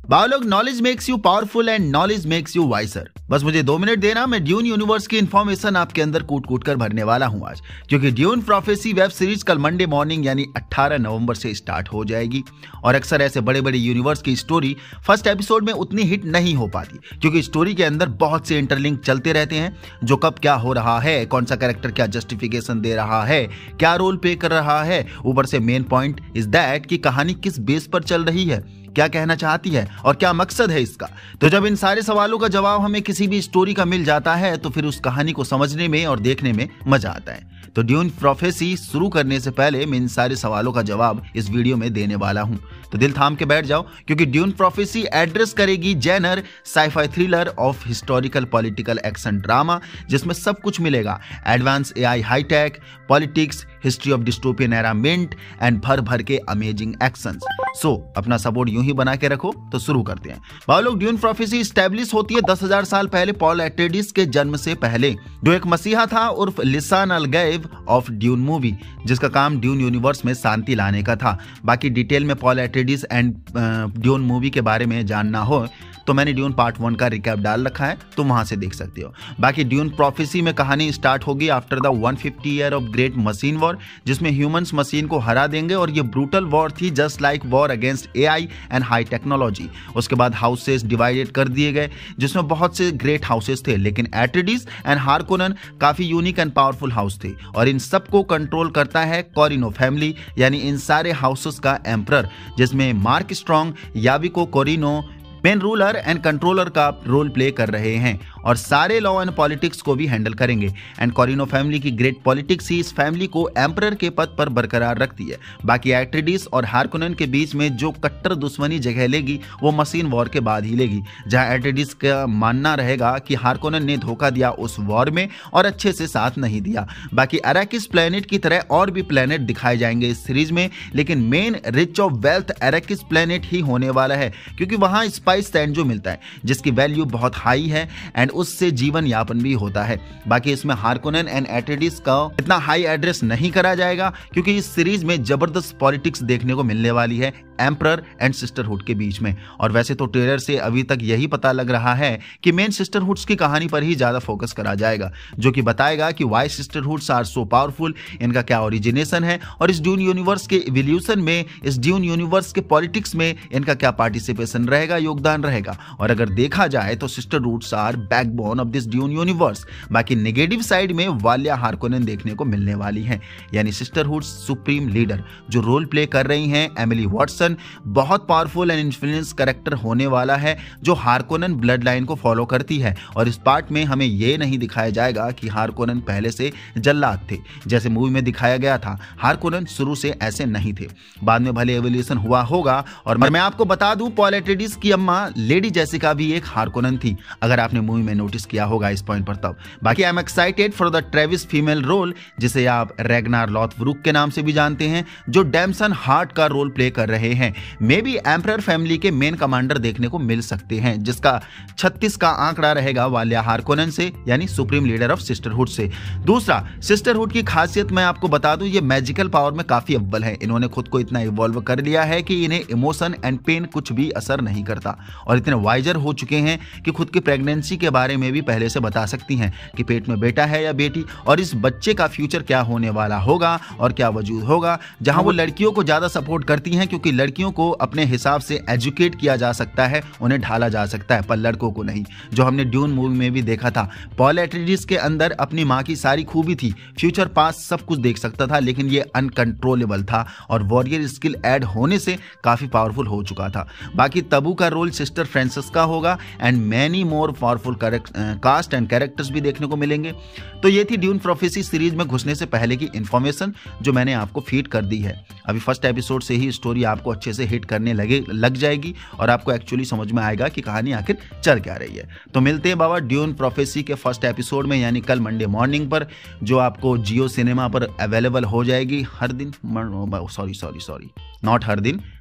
बायोलॉग knowledge makes you powerful and knowledge makes you wiser. बस मुझे 2 minute देना, मैं ड्यून यूनिवर्स की इन्फॉर्मेशन आपके अंदर कूट कूट कर भरने वाला हूं आज, क्योंकि ड्यून प्रोफेसी वेब सीरीज कल मंडे मॉर्निंग यानी 18 नवंबर से स्टार्ट हो जाएगी। और अक्सर ऐसे बड़े बड़े यूनिवर्स की स्टोरी फर्स्ट एपिसोड में उतनी हिट नहीं हो पाती, क्योंकि स्टोरी के अंदर बहुत से इंटरलिंक चलते रहते हैं, जो कब क्या हो रहा है, कौन सा कैरेक्टर क्या जस्टिफिकेशन दे रहा है, क्या रोल प्ले कर रहा है। ऊपर से मेन पॉइंट इज दैट कि कहानी किस बेस पर चल रही है, क्या कहना चाहती है और क्या मकसद है इसका। तो जब इन सारे सवालों का जवाब हमें किसी भी स्टोरी का मिल जाता है तो फिर उस कहानी को समझने में और देखने में मजा आता है। तो ड्यून प्रोफेसी शुरू करने से पहले मैं इन सारे सवालों का जवाब इस वीडियो में देने वाला हूं, तो दिल थाम के बैठ जाओ, क्योंकि ड्यून प्रोफेसी एड्रेस करेगी genre sci fi thriller of historical political action drama, जिसमें सब कुछ मिलेगा। Advance AI, hi tech, politics, history of dystopian era mint and भर भर के अमेजिंग एक्शंस। सो अपना सपोर्ट यूं ही बना के रखो, तो शुरू करते हैं। बायोलॉग ड्यून प्रोफेसी स्टैब्लिश होती है 10,000 साल पहले पॉल एट्रेडिस के जन्म से पहले, जो एक मसीहा था उर्फ Lisan al Gaib of Dune movie, जिसका काम ड्यून यूनिवर्स में शांति लाने का था। बाकी डिटेल में Paul Atreides and Dune movie के बारे में जानना हो तो मैंने ड्यून पार्ट 1 का रिकैप डाल रखा है, तो वहां से देख सकते हो। बाकी ड्यून प्रोफेसी में कहानी स्टार्ट होगी after the 150 year of great machine war, जिसमें ह्यूमंस मशीन को हरा देंगे, और ये ब्रूटल वॉर थी just like war against AI and high technology. उसके बाद हाउसेस डिवाइडेड कर दिए गए, जिसमें बहुत से ग्रेट हाउसेस थे, लेकिन एट्रेडिस एंड हार्कोनन काफी यूनिक एंड पावरफुल हाउस थे, और इन सबको कंट्रोल करता है कोरिनो फैमिली, यानी इन सारे हाउसेस का एम्परर, जिसमें Mark Strong, Javicco Corrino main ruler and controller का रोल प्ले कर रहे हैं, और सारे लॉ एंड पॉलिटिक्स को भी हैंडल करेंगे। एंड कोरिनो फैमिली की ग्रेट पॉलिटिक्स ही इस फैमिली को एम्परर के पद पर बरकरार रखती है। बाकी एट्रेडिस और हार्कोनन के बीच में जो कट्टर दुश्मनी जगह लेगी वो मशीन वॉर के बाद ही लेगी, जहां एट्रेडिस का मानना रहेगा कि हार्कोनन ने धोखा दिया उस वॉर में और अच्छे से साथ नहीं दिया। बाकी अराकिस प्लेनेट की तरह और भी प्लेनेट दिखाए जाएंगे इस सीरीज में, लेकिन main rich of wealth Arrakis planet ही होने वाला है, क्योंकि वहां स्पाइस सैंड जो मिलता है, जिसकी वैल्यू बहुत हाई है एंड उससे जीवन यापन भी होता है। बाकी इसमें हार्कोनन एंड एट्रेडिस का इतना हाई एड्रेस नहीं करा जाएगा, क्योंकि इस सीरीज में जबरदस्त पॉलिटिक्स देखने को मिलने वाली है एम्परर एंड सिस्टरहुड के बीच में। और वैसे तो ट्रेलर से अभी तक यही पता लग रहा है कि मेन सिस्टरहुड्स की कहानी पर ही ज्यादा फोकस करा जाएगा, जो कि बताएगा कि why sisterhoods are so powerful, इनका क्या ओरिजिनेशन है, और इस ड्यून यूनिवर्स के इवोल्यूशन में, इस ड्यून यूनिवर्स के पॉलिटिक्स में इनका क्या पार्टिसिपेशन रहेगा, योगदान रहेगा। और अगर देखा जाए तो sisterhoods are backbone of this Dune universe. बाकी नेगेटिव साइड में वाल्या हार्कोनन देखने को मिलने वाली है, यानी सिस्टरहुड्स सुप्रीम लीडर, जो रोल प्ले कर रही हैं एमिली वॉटसन। बहुत पावरफुल एंड इन्फ्लुएंस कैरेक्टर होने वाला है, जो हार्कोनन ब्लड लाइन को फॉलो करती है। और इस पार्ट में हमें यह नहीं दिखाया जाएगा कि हार्कोनन पहले से जल्लाद थे, जैसे मूवी में दिखाया गया था। हार्कोनन शुरू से ऐसे नहीं थे, बाद में भले एवोल्यूशन हुआ होगा। और मैं आपको बता दूं, पॉल एट्रेडिस की अम्मा लेडी जेसिका भी एक हार्कोनन थी, अगर आपने मूवी में नोटिस किया होगा इस पॉइंट पर तब। बाकी I am excited for the Travis Fimmel role, जिसे आप रैग्नार लॉथब्रुक के नाम से भी जानते हैं, जो डैमसन हार्ट का रोल प्ले कर रहे हैं। मे बी एम्परर फैमिली के मेन कमांडर देखने को मिल सकते हैं, जिसका 36 का आंकड़ा रहेगा वाल्या हार्कोनन से, यानी सुप्रीम लीडर ऑफ सिस्टरहुड से। दूसरा, सिस्टरहुड की खासियत मैं आपको बता दूं, ये मैजिकल पावर में काफी अव्वल है। इन्होंने खुद को इतना इवॉल्व कर लिया है कि इन्हें इमोशन एंड पेन कुछ भी असर नहीं करता, और इतने वाइजर हो चुके हैं कि खुद की प्रेगनेंसी के बारे में भी पहले से बता सकती हैं कि पेट में बेटा है या बेटी, और इस बच्चे का फ्यूचर क्या होने वाला होगा और क्या वजूद होगा। जहां वो लड़कियों को ज्यादा सपोर्ट करती हैं, क्योंकि लड़कियों को अपने हिसाब से एजुकेट किया जा सकता है, उन्हें ढाला जा सकता है, पर लड़कों को नहीं, जो हमने ड्यून मूवी में भी देखा था। पॉल एट्रेडिस के अंदर अपनी माँ की सारी खूबी थी, फ्यूचर पास्ट सब कुछ देख सकता था, लेकिन ये अनकंट्रोलेबल था, और वॉरियर स्किल ऐड होने से काफी पावरफुल हो चुका था। बाकी तबू का रोल सिस्टर फ्रांसिस का होगा, and many more powerful cast and characters भी देखने को मिलेंगे। तो ये थी ड्यून प्रोफेसी सीरीज में घुसने से पहले की इंफॉर्मेशन, जो मैंने आपको फीड कर दी है। अभी फर्स्ट एपिसोड से ही स्टोरी आपको अच्छे से हिट करने लग जाएगी, और आपको एक्चुअली समझ में आएगा कि कहानी आखिर चल क्या रही है। तो मिलते हैं बाबा ड्यून प्रोफेसी के फर्स्ट एपिसोड में, यानी कल मंडे मॉर्निंग पर, जो आपको जियो सिनेमा पर अवेलेबल हो जाएगी हर दिन, सॉरी नॉट हर दिन,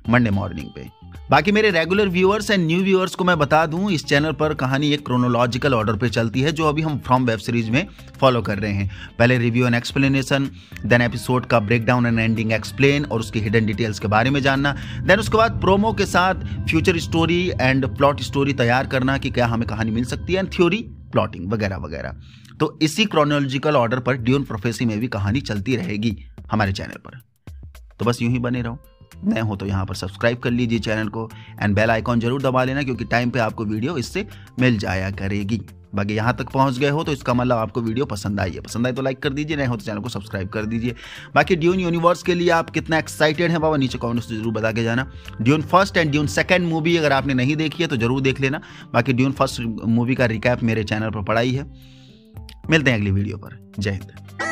मंडे मॉर्निंग पे। बाकी मेरे regular viewers and new viewers को मैं बता दूं, इस चैनल पर कहानी एक क्रोनोलॉजिकल ऑर्डर पे चलती है, जो अभी हम फ्रॉम वेब सीरीज में फॉलो कर रहे हैं। पहले review and explanation, then episode का ब्रेकडाउन एंड एंडिंग एक्सप्लेन और उसकी हिडन डिटेल्स के बारे में जानना, देन उसके बाद प्रोमो के साथ future story and plot story तैयार करना कि क्या हमें कहानी मिल सकती है, एंड थ्योरी, प्लॉटिंग वगैरह वगैरह। तो इसी क्रोनोलॉजिकल ऑर्डर पर ड्यून प्रोफेसी में भी कहानी चलती रहेगी हमारे चैनल पर। तो बस यूं ही बने रहो। नए हो तो यहाँ पर सब्सक्राइब कर लीजिए चैनल को एंड बेल आइकॉन जरूर दबा लेना, क्योंकि टाइम पे आपको वीडियो इससे मिल जाया करेगी। बाकी यहाँ तक पहुँच गए हो तो इसका मतलब आपको वीडियो पसंद आई है। पसंद आई तो लाइक कर दीजिए, नए हो तो चैनल को सब्सक्राइब कर दीजिए। बाकी ड्यून यूनिवर्स के लिए आप कितना एक्साइटेड हैं बाबा, नीचे कमेंट्स जरूर बता के जाना। Dune first and Dune second movie अगर आपने नहीं देखी है तो जरूर देख लेना। बाकी ड्यून फर्स्ट मूवी का रिकैप मेरे चैनल पर पड़ा ही है। मिलते हैं अगली वीडियो पर। जय हिंद।